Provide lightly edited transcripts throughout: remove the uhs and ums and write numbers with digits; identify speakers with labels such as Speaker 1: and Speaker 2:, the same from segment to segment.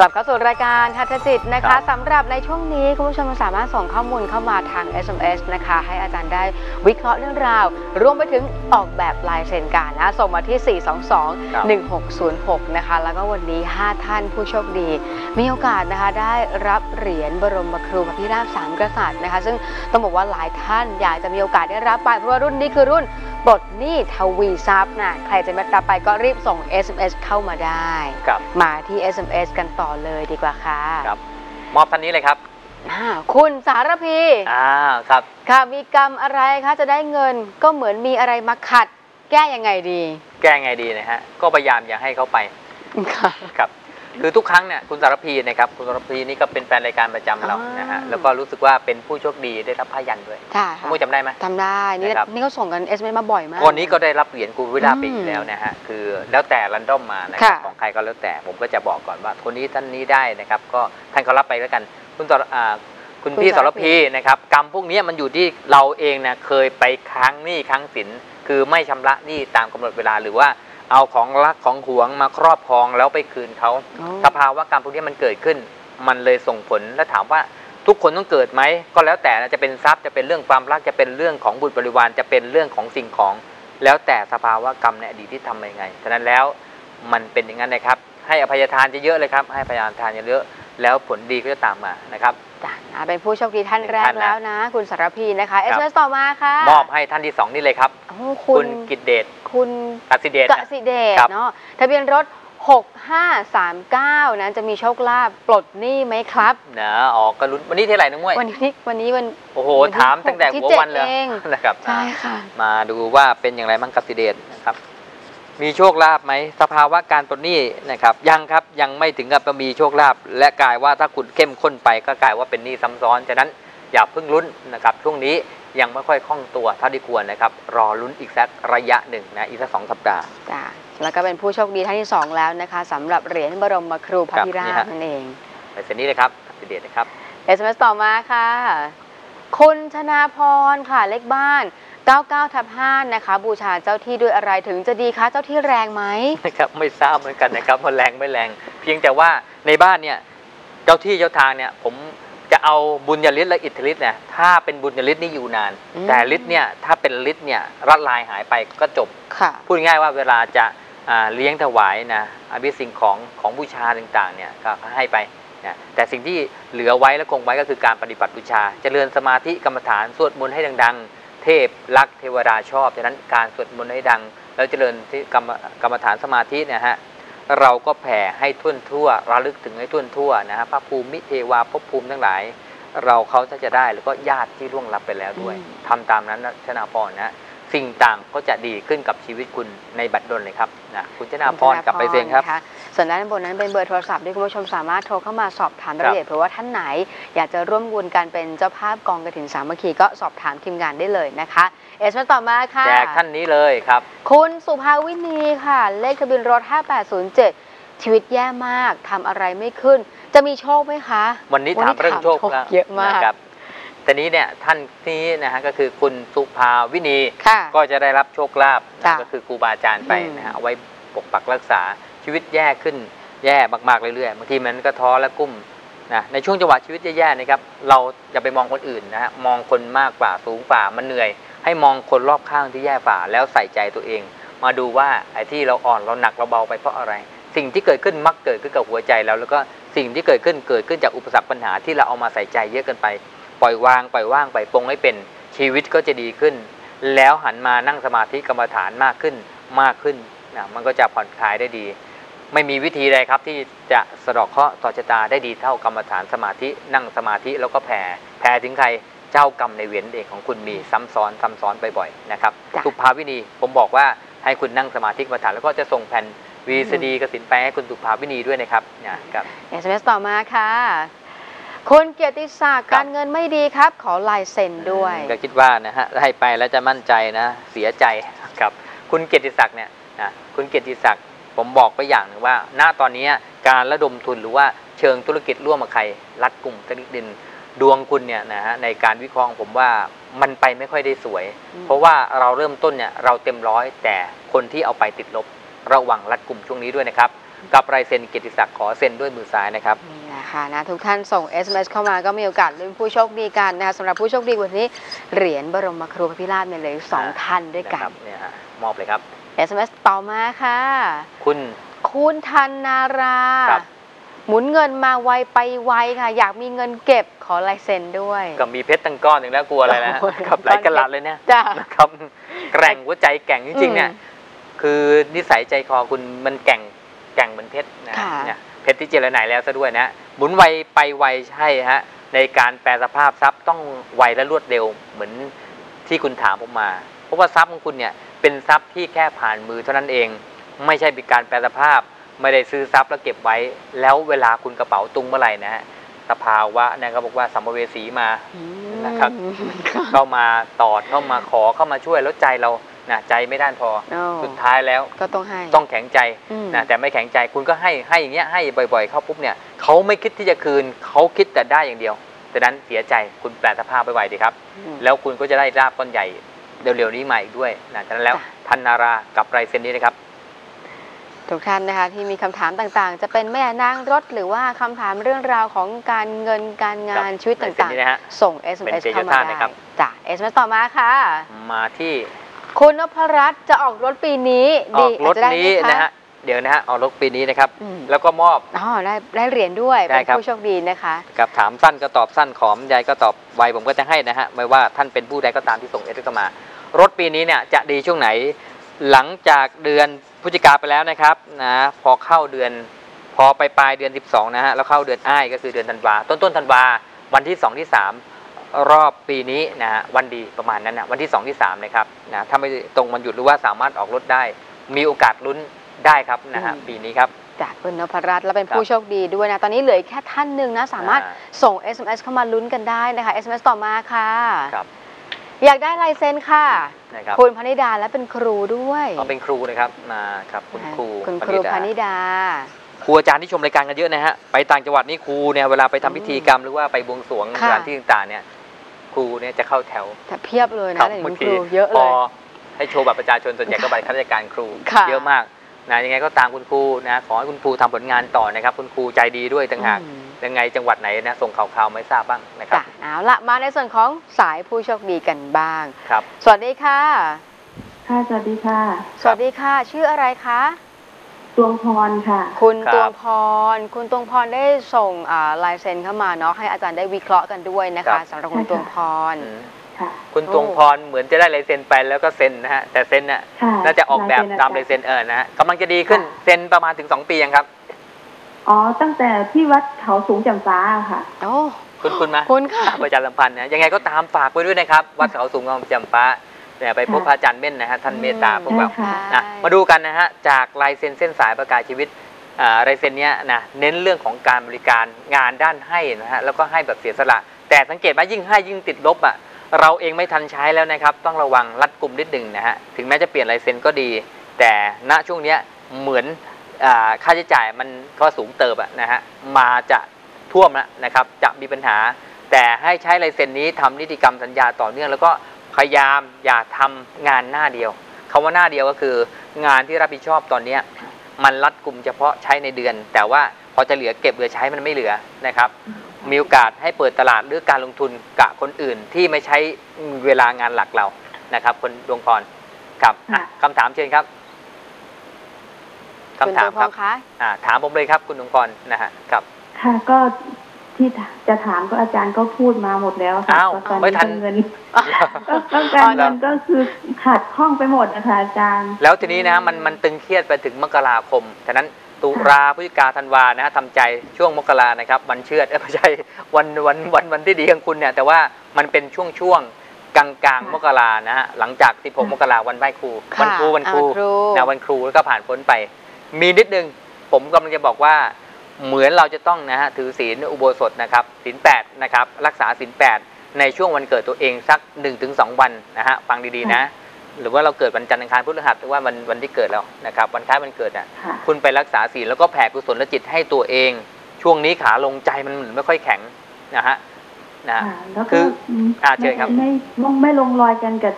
Speaker 1: กลับเข้าสู่รายการทัศจิตนะคะสำหรับในช่วงนี้คุณผู้ชมสามารถส่งข้อมูลเข้ามาทาง SMS นะคะให้อาจารย์ได้วิเคราะห์เรื่องราวรวมไปถึงออกแบบลายเซ็นการนะส่งมาที่ 422-1606 นะคะแล้วก็วันนี้ 5 ท่านผู้โชคดีมีโอกาสนะคะได้รับเหรียญบรมครูพระพิราบ3กษัตริย์นะคะซึ่งต้องบอกว่าหลายท่านอยากจะมีโอกาสได้รับไปเพราะว่ารุ่นนี้คือรุ่นปลดหนี้ทวีทรัพย์นะใครจะไม่รับไปก็รีบส่ง SMS เข้ามาได้มาที่ SMS กันต่อเลยดีกว่าค่ะ
Speaker 2: ครับมอบท่านนี้เลยครับ
Speaker 1: คุณสารพี
Speaker 2: ครับ
Speaker 1: ค่ะมีกรรมอะไรคะจะได้เงินก็เหมือนมีอะไรมาขัดแก้ยังไงดี
Speaker 2: นะฮะก็พยายามอย่าให้เขาไปครับคือทุกครั้งเนี่ยคุณสารพีนะครับคุณสารพีนี่ก็เป็นแฟนรายการประจำเรานะฮะแล้วก็รู้สึกว่าเป็นผู้โชคดีได้รับผ้ายันด้วยมุ้ยจำได้ไหม
Speaker 1: จำได้นี่ก็ส่งกัน SMS มาบ่อยมาก
Speaker 2: คนนี้ก็ได้รับเหรียญกูวิลาไปอีกแล้วนะฮะคือแล้วแต่รันดอมมานะครับของใครก็แล้วแต่ผมก็จะบอกก่อนว่าคนนี้ท่านนี้ได้นะครับก็ท่านเขารับไปแล้วกันคุณพี่สารพีนะครับกรรมพวกนี้มันอยู่ที่เราเองนะเคยไปค้างหนี้ค้างสินคือไม่ชำระหนี้ตามกำหนดเวลาหรือว่าเอาของรักของหวงมาครอบครองแล้วไปคืนเขาสภาวะกรรมพวกนี้มันเกิดขึ้นมันเลยส่งผลและถามว่าทุกคนต้องเกิดไหมก็แล้วแต่จะเป็นทรัพย์จะเป็นเรื่องความรักจะเป็นเรื่องของบุตรบริวารจะเป็นเรื่องของสิ่งของแล้วแต่สภาวะกรรมในอดีตที่ทำยังไงฉะนั้นแล้วมันเป็นอย่างนั้นนะครับให้อภัยทานเยอะๆเลยครับให้อภัยทานเยอะๆแล้วผลดีก็จะตามมานะครับ
Speaker 1: เป็นผู้โชคดีท่านแรกแล้วนะคุณสารพีนะคะSMS ต่อมาค่ะ
Speaker 2: มอบให้ท่านที่2นี่เลยครับคุณกิตเดช
Speaker 1: คุณ
Speaker 2: กสิเดช
Speaker 1: เนาะทะเบียนรถ6539นั้นจะมีโชคลาภปลดหนี้ไหมครับ
Speaker 2: นะออกกระลุ้นวันนี้เท่าไหร่น้องมวย
Speaker 1: วันนี้
Speaker 2: โอ้โหถามตั้งแต่หัววันเลยนะครับ
Speaker 1: ใช่ค่ะ
Speaker 2: มาดูว่าเป็นอย่างไรบ้างกสิเดชนะครับมีโชคลาภไหมสภาวะการปลดหนี้นะครับยังครับยังไม่ถึงกับมีโชคลาภและกลายว่าถ้าคุณเข้มข้นไปก็กลายว่าเป็นหนี้ซ้ำซ้อนฉะนั้นอย่าเพิ่งลุ้นนะครับช่วงนี้ยังไม่ค่อยคล่องตัวเท่าที่ควรนะครับรอลุ้นอีกสักระยะหนึ่งนะอีกสัก2 สัปดาห์
Speaker 1: แล้วก็เป็นผู้โชคดีท่านที่2แล้วนะคะสำหรับเหรียญบรมครูพระพิราบนั่นเอง
Speaker 2: ไปเส้นนี้เลยครับกสิเดชนะครับ
Speaker 1: SMS ต่อมาค่ะคุณธนาพรค่ะเลขบ้าน99/5นะคะบูชาเจ้าที่ด้วยอะไรถึงจะดีคะเจ้าที่แรงไหม
Speaker 2: นะครับไม่ทราบเหมือนกันนะครับว่าแรงไม่แรงเพียงแต่ว่าในบ้านเนี่ยเจ้าที่เจ้าทางเนี่ยผมจะเอาบุญญาฤทธิ์และอิทธิฤทธิ์เนี่ยถ้าเป็นบุญญาฤทธิ์นี่อยู่นานแต่ฤทธิ์เนี่ยถ้าเป็นฤทธิ์เนี่ยรัดลายหายไปก็จบพูดง่ายว่าเวลาจะเลี้ยงถวายนะอภิสิ่งของบูชาต่างๆเนี่ยก็ให้ไปนะแต่สิ่งที่เหลือไว้และคงไว้ก็คือการปฏิบัติบูชาเจริญสมาธิกรรมฐานสวดมนต์ให้ดังๆเทพรักเทวดาชอบฉะนั้นการสวดมนต์ให้ดังแล้วเจริญที่กรรมฐานสมาธิเนี่ยฮะเราก็แผ่ให้ทั่วระลึกถึงให้ทั่วนะฮะพระภูมิเทวาภพภูมิทั้งหลายเราเขาจะได้แล้วก็ญาติที่ล่วงลับไปแล้วด้วยทำตามนั้นนะชนาพรนะสิ่งต่างก็จะดีขึ้นกับชีวิตคุณในบัดดลเลยครับนะคุณชนาพรกลับไปเซ็งครับ
Speaker 1: ส่วนด้านบนนั้นเป็นเบอร์โทรศัพท์ที่คุณผู้ชมสามารถโทรเข้ามาสอบถามรายละเอียดเพราะว่าท่านไหนอยากจะร่วมบุญกันเป็นเจ้าภาพกองกฐินสามัคคีก็สอบถามทีมงานได้เลยนะคะSMS ต่อมาค่ะ
Speaker 2: แจกท่านนี้เลยครับ
Speaker 1: คุณสุภาวินีค่ะเลขทะเบียนรถ5807ชีวิตแย่มากทำอะไรไม่ขึ้นจะมีโชคไหมคะ
Speaker 2: วันนี้ถามเรื่องโชค
Speaker 1: เยอะมาก
Speaker 2: ครับแต่นี้เนี่ยท่านนี้นะฮะก็คือคุณสุภาวินีก็จะได้รับโชคลาภก็คือครูบาอาจารย์ไปนะฮะเอาไว้ปกปักรักษาชีวิตแย่ขึ้นแย่มากๆเรื่อยๆบางทีมันก็ท้อและกุ้มนะในช่วงจังหวะชีวิตแย่ๆนะครับเราอย่าไปมองคนอื่นนะฮะมองคนมากกว่าสูงกว่ามันเหนื่อยให้มองคนรอบข้างที่แย่กว่าแล้วใส่ใจตัวเองมาดูว่าไอ้ที่เราอ่อนเราหนักเราเบาไปเพราะอะไรสิ่งที่เกิดขึ้นมักเกิดขึ้นกับหัวใจแล้วก็สิ่งที่เกิดขึ้นจากอุปสรรคปัญหาที่เราเอามาใส่ใจเยอะเกินไปปล่อยวางปล่อยว่างไปปลงให้เป็นชีวิตก็จะดีขึ้นแล้วหันมานั่งสมาธิกรรมฐานมากขึ้นนะมันก็จะผ่อนคลายได้ดีไม่มีวิธีใดครับที่จะสะดอกเคราะห์ต่อชะตาได้ดีเท่ากรรมฐานสมาธินั่งสมาธิแล้วก็แผ่ถึงใครเจ้ากรรมในเวรเองของคุณมีซ้ำซ้อนบ่อยๆนะครับสุภาวินีผมบอกว่าให้คุณนั่งสมาธิกรรมฐานแล้วก็จะส่งแผ่นVCD กสิณไปให้คุณสุภาวินีด้วยนะครับนะครับ
Speaker 1: SMS ต่อมาค่ะคุณเกียรติศักดิ์การเงินไม่ดีครับขอลายเซ็นด้วย
Speaker 2: ก็คิดว่านะฮะให้ไปแล้วจะมั่นใจนะเสียใจครับคุณเกียรติศักดิ์เนี่ยนะคุณเกียรติศักดิ์ผมบอกไปอย่างหนึ่งว่าณตอนนี้การระดมทุนหรือว่าเชิงธุรกิจร่วมกับใครรัดกลุ่มสักนิดนึงดวงคุณเนี่ยนะฮะในการวิเคราะห์ผมว่ามันไปไม่ค่อยได้สวยเพราะว่าเราเริ่มต้นเนี่ยเราเต็มร้อยแต่คนที่เอาไปติดลบระวังรัดกลุ่มช่วงนี้ด้วยนะครับกับลายเซ็นเกียรติศักดิ์ขอเซ็นด้วยมือซ้ายนะครับ
Speaker 1: นี่แหละค่ะนะทุกท่านส่ง SMS เข้ามาก็มีโอกาสลุ้นผู้โชคดีกันนะคะสำหรับผู้โชคดีวันนี้เหรียญบรมครูพระพิราบเนี่ยเลย2 ท่านด้วยกัน
Speaker 2: เนี่ยฮะมอบเลยครับ
Speaker 1: SMS ต่อมาค่ะคุณธันนาราหมุนเงินมาไวไปไวค่ะอยากมีเงินเก็บขอลายเซ็นด้วย
Speaker 2: ก็มีเพชรตั้งก้อนหนึ่งแล้วกลัวอะไรนะกับหลายกะลัดเลยเนี่ยนะครับแกร่งหัวใจแกร่งจริงๆเนี่ยคือนิสัยใจคอคุณมันแกร่งเหมือนเพชรนะเนี่ยเพชรที่เจริญไหนแล้วซะด้วยนะหมุนไวไปไวใช่ฮะในการแปลสภาพทรัพย์ต้องไวและรวดเร็วเหมือนที่คุณถามผมมาเพราะว่าทรัพย์ของคุณเนี่ยเป็นทรัพย์ที่แค่ผ่านมือเท่านั้นเองไม่ใช่เป็นการแปลสภาพไม่ได้ซื้อทรัพย์แล้วเก็บไว้แล้วเวลาคุณกระเป๋าตุงเมื่อไหร่นะฮะสภาวะนะครับบอกว่าสัมภเวสีมานะครับเข้ามาตอดเข้ามาขอเข้ามาช่วยแล้วใจเราใจไม่ด้านพอสุดท้ายแล้ว
Speaker 1: ก็ต้องให้
Speaker 2: ต้องแข็งใจนะแต่ไม่แข็งใจคุณก็ให้อย่างเงี้ยให้บ่อยๆเข้าปุ๊บเนี่ยเขาไม่คิดที่จะคืนเขาคิดแต่ได้อย่างเดียวดังนั้นเสียใจคุณแปลสภาพไปไวดีครับแล้วคุณก็จะได้ลาภก้อนใหญ่เร็วๆนี้มาอีกด้วยนะฉะนั้นแล้วธันนารากับลายเซ็นนี้นะครับ
Speaker 1: ทุกท่านนะคะที่มีคำถามต่างๆจะเป็นแม่นางรถหรือว่าคำถามเรื่องราวของการเงินการงานชีวิตต่างๆส่ง SMS เข้ามาได้จ้ะ SMS ต่อมาค่ะ
Speaker 2: มาที่
Speaker 1: คุณนพรัตน์จะออกรถปีนี้
Speaker 2: ออกรถนี้นะฮะเดี๋ยวนะฮะออกรถปีนี้นะครับแล้วก็มอบ
Speaker 1: ได้เหรียญด้วยเป็นผู้โชคดีนะคะ
Speaker 2: กับถามสั้นก็ตอบสั้นขอมยายก็ตอบไวผมก็จะให้นะฮะไม่ว่าท่านเป็นผู้ใดก็ตามที่ส่งSMS เข้ามารถปีนี้เนี่ยจะดีช่วงไหนหลังจากเดือนพฤศจิกาไปแล้วนะครับนะพอเข้าเดือนพอไปปลายเดือน12นะฮะแล้วเข้าเดือนอ้ายก็คือเดือนธันวาต้นธันวาวันที่2ที่3รอบปีนี้นะฮะวันดีประมาณนั้นนะวันที่2ที่3นะครับนะถ้าไม่ตรงวันหยุดหรือว่าสามารถออกรถได้มีโอกาสลุ้นได้ครับนะฮะปีนี้ครับ
Speaker 1: จากคุณนพรัตน์และเป็นผู้โชคดีด้วยนะตอนนี้เหลือแค่ท่านหนึ่งนะสามารถส่ง SMS เข้ามาลุ้นกันได้นะคะ SMS ต่อมาค่ะอยากได้ลายเซ็นค่ะคุณพนิดาและเป็นครูด้วย
Speaker 2: เป็นครูนะครับครับคุณครู
Speaker 1: พนิดา
Speaker 2: ครูอาจารย์ที่ชมรายการกันเยอะนะฮะไปต่างจังหวัดนี่ครูเนี่ยเวลาไปทำพิธีกรรมหรือว่าไปบวงสรวงสถานที่ต่างๆเนี่ยครูเนี่ยจะเข้าแถว
Speaker 1: เพียบเลยนะเด็กครูเยอะเลย
Speaker 2: พอให้โชว์บัตรประชาชนส่วนใหญ่ก็บัตรข้าราชการครูเยอะมากนะยังไงก็ตามคุณครูนะขอให้คุณครูทำผลงานต่อนะครับคุณครูใจดีด้วยต่างหากยังไงจังหวัดไหนนะส่งข่าวๆไม่ทราบบ้างนะครับ
Speaker 1: เอาละมาในส่วนของสายผู้โชคดีกันบ้าง
Speaker 2: ครับ
Speaker 1: สวัสดีค่ะ
Speaker 3: สวัสดีค่ะ
Speaker 1: สวัสดีค่ะชื่ออะไรคะ
Speaker 3: ตวงพรค่ะ
Speaker 1: คุณตวงพรได้ส่งลายเซ็นเข้ามาเนาะให้อาจารย์ได้วิเคราะห์กันด้วยนะคะสำหรับคุณตวงพร
Speaker 2: คุณตวงพรเหมือนจะได้ลายเซ็นไปแล้วก็เซ็นนะฮะแต่เซ็นน่ะน่าจะออกแบบตามลายเซ็นนะฮะกำลังจะดีขึ้นเซ็นประมาณถึง2 ปียังครับ
Speaker 3: ตั้งแต่ที่วัดเขาสูงจำฟ้าค่ะ
Speaker 2: คุณมา
Speaker 1: คุณค่ะ
Speaker 2: ประชาสัมพันธ์นะยังไงก็ตามฝากไว้ด้วยนะครับวัดเขาสูงจำฟ้าเนี่ยไปพบพระอาจารย์เม่นนะฮะท่านเมตตาพวกเรามาดูกันนะฮะจากลายเซ็นเส้นสายประกาศชีวิตลายเซ็นเนี้ยนะเน้นเรื่องของการบริการงานด้านให้นะฮะแล้วก็ให้แบบเสียสละแต่สังเกตว่ายิ่งให้ยิ่งติดลบอ่ะเราเองไม่ทันใช้แล้วนะครับต้องระวังรัดกุมนิดหนึ่งนะฮะถึงแม้จะเปลี่ยนลายเซ็นก็ดีแต่ณช่วงเนี้ยเหมือนค่าใช้จ่ายมันก็สูงเติบนะฮะมาจะท่วมแล้วนะครับจะมีปัญหาแต่ให้ใช้ลายเซ็นนี้ทำนิติกรรมสัญญาต่อเนื่องแล้วก็พยายามอย่าทำงานหน้าเดียวคำว่าหน้าเดียวก็คืองานที่รับผิดชอบตอนนี้มันรัดกุมเฉพาะใช้ในเดือนแต่ว่าพอจะเหลือเก็บเหลือใช้มันไม่เหลือนะครับมีโอกาสให้เปิดตลาดหรือการลงทุนกับคนอื่นที่ไม่ใช้เวลางานหลักเรานะครับคุณดวงพรครับคำถามเชิญครับคำถามครับถามผมเลยครับคุณดวงพรนะฮะครับ
Speaker 3: ค่ะก็ที่จะถามก็อาจารย์ก็พูดมาหมดแล้วค่ะ
Speaker 2: ไม่ทัน
Speaker 3: เงินก็การเงินก็คือขาดข้องไปหมดนะคะอาจารย์
Speaker 2: แล้วทีนี้นะมันตึงเครียดไปถึงมกราคมฉะนั้นตุลาพฤศจิกาธันวานะฮะทำใจช่วงมกรานะครับวันเชือดไม่ใช่วันที่ดีของคุณเนี่ยแต่ว่ามันเป็นช่วงกลางมกรานะฮะหลังจาก16 มกราวันไหว้ครูวันครูนะวันครูแล้วก็ผ่านพ้นไปมีนิดนึงผมกำลังจะบอกว่าเหมือนเราจะต้องนะฮะถือศีลอุโบสถนะครับศีล8นะครับรักษาศีล8ในช่วงวันเกิดตัวเองสัก 1-2 วันนะฮะฟังดีๆนะหรือว่าเราเกิดวันจันทร์อังคารพฤหัสหรือว่าวันที่เกิดแล้วนะครับวันคล้ายวันเกิดคุณไปรักษาศีลแล้วก็แผ่กุศลจิตให้ตัวเองช่วงนี้ขาลงใจมันไม่ค่อยแข็งนะฮะ
Speaker 3: คือเชิญครับไม่ลงรอยกันกับท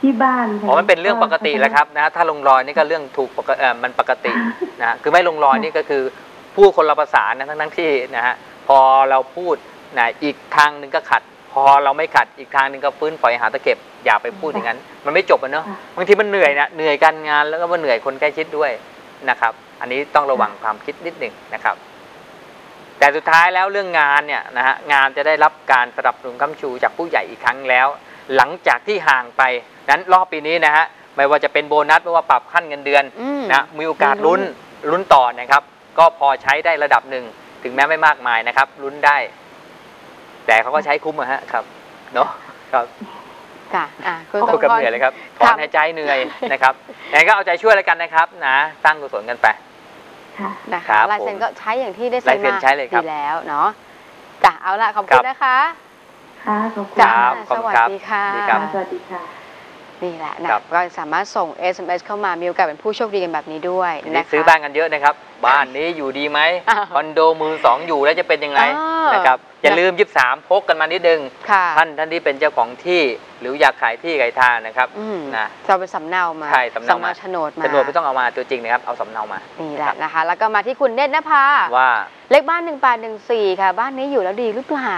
Speaker 3: ที่บ้านค่ะ
Speaker 2: มันเป็นเรื่องปกติแล้วครับนะถ้าลงรอยนี่ก็เรื่องถูกมันปกตินะคือไม่ลงรอยนี่ก็คือพูดคนละภาษานะทั้งที่นะฮะพอเราพูดนะอีกทางหนึ่งก็ขัดพอเราไม่ขัดอีกทางหนึ่งก็ฟื้นฝอยหาตะเข็บอย่าไปพูดอย่างนั้นมันไม่จบอ่ะเนาะบางทีมันเหนื่อยนะเหนื่อยการงานแล้วก็มาเหนื่อยคนใกล้ชิดด้วยนะครับอันนี้ต้องระวังความคิดนิดหนึ่งนะครับแต่สุดท้ายแล้วเรื่องงานเนี่ยนะฮะงานจะได้รับการสนับสนุนค้ำชูจากผู้ใหญ่อีกครั้งแล้วหลังจากที่ห่างไปนั้นรอบปีนี้นะฮะไม่ว่าจะเป็นโบนัสไม่ว่าปรับขั้นเงินเดือนนะมีโอกาสลุ้นต่อนะครับก็พอใช้ได้ระดับหนึ่งถึงแม้ไม่มากมายนะครับลุ้นได้แต่เขาก็ใช้คุ้มอะฮะครับเนาะครับ
Speaker 1: ค่ะ
Speaker 2: คุณต้องเหนื่อยเลยครับถอนหายใจเหนื่อยนะครับยังไงก็เอาใจช่วยแล้วกันนะครับนะสร้างกุศลกันไป
Speaker 1: นะคะลายเซ็นก็ใช้อย่างที่ได้เซ็นมาดีแล้วเนาะจ้ะเอาละขอบคุณนะคะ
Speaker 3: ค่ะขอบคุณ
Speaker 1: จ้าสวัสดีค่ะ
Speaker 3: สวัสดีค่ะ
Speaker 1: นี่แหละนะก็สามารถส่ง SMS เข้ามามีโอกาสเป็นผู้โชคดีกันแบบนี้ด้วยนะคะ
Speaker 2: ซื้อบ้านกันเยอะนะครับบ้านนี้อยู่ดีไหมคอนโดมือ2อยู่แล้วจะเป็นยังไงนะครับอย่าลืม23พกกันมานิดนึงท่านที่เป็นเจ้าของที่หรืออยากขายที่ขายทางนะครับ
Speaker 1: นะเราเป็นสำเนามา
Speaker 2: สำเนาโฉนดไม่ต้องเอามาตัวจริงนะครับเอาสำเนามา
Speaker 1: นี่แหละนะคะแล้วก็มาที่คุณเนตรนภา
Speaker 2: ว่า
Speaker 1: เลขบ้าน1814ค่ะบ้านนี้อยู่แล้วดีหรือเปล่า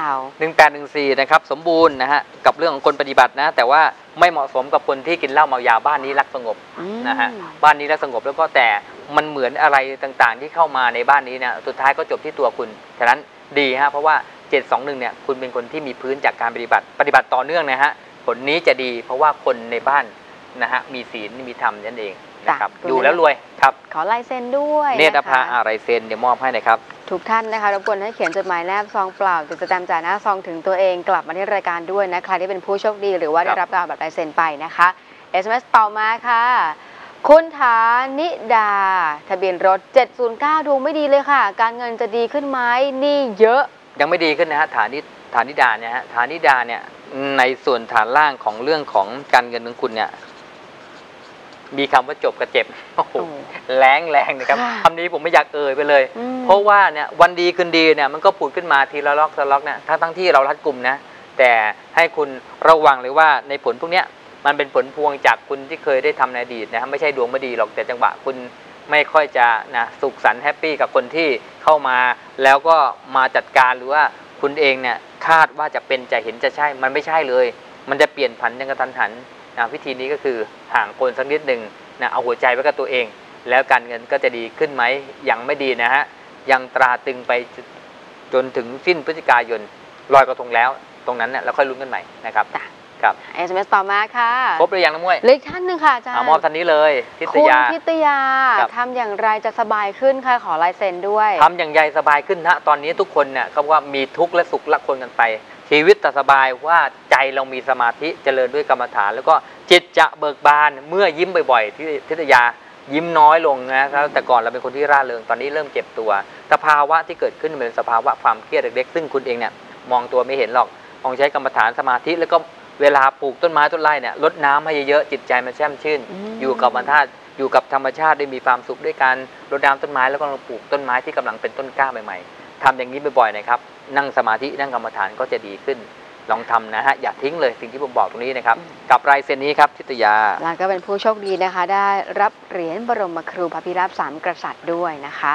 Speaker 2: 1814นะครับสมบูรณ์นะฮะกับเรื่องของคนปฏิบัตินะแต่ว่าไม่เหมาะสมกับคนที่กินเหล้าเมายาบ้านนี้รักสงบนะฮะบ้านนี้รักสงบแล้วก็แต่มันเหมือนอะไรต่างๆที่เข้ามาในบ้านนี้นะสุดท้ายก็จบที่ตัวคุณฉะนั้นดีฮะเพราะว่า721เนี่ยคุณเป็นคนที่มีพื้นจากการปฏิบัติต่อเนื่องนะฮะผลนี้จะดีเพราะว่าคนในบ้านนะฮะมีศีลมีธรรมนั่นเองนะครับอยู่แล้วรวยครับ
Speaker 1: ขอลายเซ็นด้วย
Speaker 2: เนตรภาลายเซ็นเดี๋ยวมอบให้นะครับ
Speaker 1: ทุกท่านนะคะรบกวนให้เขียนจดหมายแนบซองเปล่าติดตามจ่ายหน้าซองถึงตัวเองกลับมาที่รายการด้วยนะใครที่เป็นผู้โชคดีหรือว่าได้รับการแบบลายเซ็นไปนะคะ SMS ต่อมาค่ะคุณฐานิดาทะเบียนรถ709ดูไม่ดีเลยค่ะการเงินจะดีขึ้นไหมนี่เยอะ
Speaker 2: ยังไม่ดีขึ้นนะฮะฐานิดาเนี่ยฮะฐานิดาเนี่ยในส่วนฐานล่างของเรื่องของการเงินของคุณเนี่ยมีคำว่าจบกับเจ็บโอ้โหแรงนะครับคำนี้ผมไม่อยากเอ่ยไปเลยเพราะว่าเนี่ยวันดีคืนดีเนี่ยมันก็ผุดขึ้นมาทีละล็อกเนี่ยทั้งที่เรารัดกุมนะแต่ให้คุณระวังเลยว่าในผลพวกเนี้ยมันเป็นผลพวงจากคุณที่เคยได้ทำในอดีตนะไม่ใช่ดวงไม่ดีหรอกแต่จังหวะคุณไม่ค่อยจะนะสุขสันต์แฮปปี้กับคนที่เข้ามาแล้วก็มาจัดการหรือว่าคุณเองเนี่ยคาดว่าจะเป็นจะเห็นจะใช่มันไม่ใช่เลยมันจะเปลี่ยนผันอย่างกระทันหันนะวิธีนี้ก็คือห่างคนสักนิดหนึ่งนะเอาหัวใจไว้กับตัวเองแล้วการเงินก็จะดีขึ้นไหมยังไม่ดีนะฮะยังตราตึงไปจนถึงสิ้นพฤศจิกายนลอยกระทงแล้วตรงนั้นเนี่ยเราค่อยลุ้นกันใหม่นะครับครับ
Speaker 1: SMS ต่อมาค่ะ
Speaker 2: ครบหรือยังน้ำมวย
Speaker 1: เล็กท่านหนึ่งค่ะอาจารย์
Speaker 2: มอบท่านนี้เลยทิตยา
Speaker 1: คุณทิตยาทำอย่างไรจะสบายขึ้นค่ะขอลายเซ็นด้วย
Speaker 2: ทำอย่างไรสบายขึ้นนะตอนนี้ทุกคนเนี่ยเขาว่ามีทุกข์และสุขละคนกันไปชีวิตแต่สบายว่าใจเรามีสมาธิเจริญด้วยกรรมฐานแล้วก็จิตจะเบิกบานเมื่อยิ้มบ่อยๆที่ทิตยายิ้มน้อยลงนะครับแต่ก่อนเราเป็นคนที่ร่าเริงตอนนี้เริ่มเจ็บตัวสภาวะที่เกิดขึ้นเป็นสภาวะความเครียดเล็กๆซึ่งคุณเองเนี่ยมองตัวไม่เห็นหรอกมองใช้กรรมฐานสมาธิแล้วก็เวลาปลูกต้นไม้ต้นไร่เนี่ยรดน้ำให้เยอะๆจิตใจมันแช่มชื่นอยู่กับธรรมชาติอยู่กับธรรมชาติได้มีความสุขด้วยการรดน้ำต้นไม้แล้วก็ปลูกต้นไม้ที่กำลังเป็นต้นกล้าใหม่ๆทำอย่างนี้บ่อยๆนะครับนั่งสมาธินั่งกรรมฐานก็จะดีขึ้นลองทำนะฮะอย่าทิ้งเลยสิ่งที่ผมบอกตรงนี้นะครับกับลายเซ็นนี้ครับทิตยา
Speaker 1: แล้วก็เป็นผู้โชคดีนะคะได้รับเหรียญบรมครูพระพิราบ3กษัตริย์ด้วยนะคะ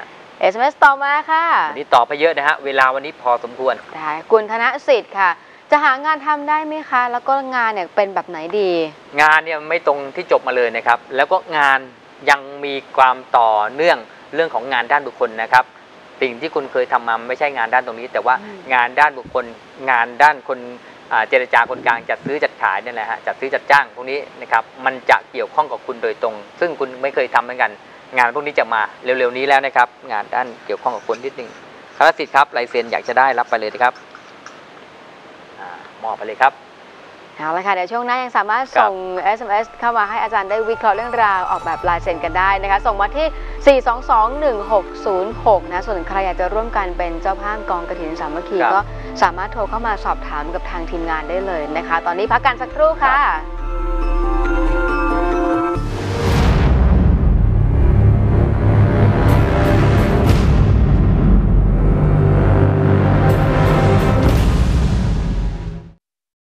Speaker 1: SMS ต่อมาค่ะ
Speaker 2: วันนี้ต่อไปเยอะนะฮะเวลาวันนี้พอสมควร
Speaker 1: ได้คุณธนสิทธิ์ค่ะจะหางานทำได้ไหมคะแล้วก็งานเนี่ยเป็นแบบไหนดี
Speaker 2: งานเนี่ยไม่ตรงที่จบมาเลยนะครับแล้วก็งานยังมีความต่อเนื่องเรื่องของงานด้านบุคคลนะครับสิ่งที่คุณเคยทำมาไม่ใช่งานด้านตรงนี้แต่ว่างานด้านบุคคลงานด้านคนเจรจาคนกลางจัดซื้อจัดขายนี่แหละฮะจัดซื้อจัดจ้างพวกนี้นะครับมันจะเกี่ยวข้องกับคุณโดยตรงซึ่งคุณไม่เคยทำเหมือนกันงานพวกนี้จะมาเร็วๆนี้แล้วนะครับงานด้านเกี่ยวข้องกับคุณนิดนึงคณะสิทธิ์ครับลายเซ็นอยากจะได้รับไปเลยนะครับมอบไปเลยครับ
Speaker 1: เอาละค่ะเดี๋ยวช่วงหน้ายังสามารถส่ง SMS เข้ามาให้อาจารย์ได้วิเคราะห์เรื่องราวออกแบบลายเซ็นกันได้นะคะส่งมาที่ 4221606 นะส่วนใครอยากจะร่วมกันเป็นเจ้าภาพกองกฐินสามัคคีก็สามารถโทรเข้ามาสอบถามกับทางทีมงานได้เลยนะคะตอนนี้พักกันสักครู่ค่ะ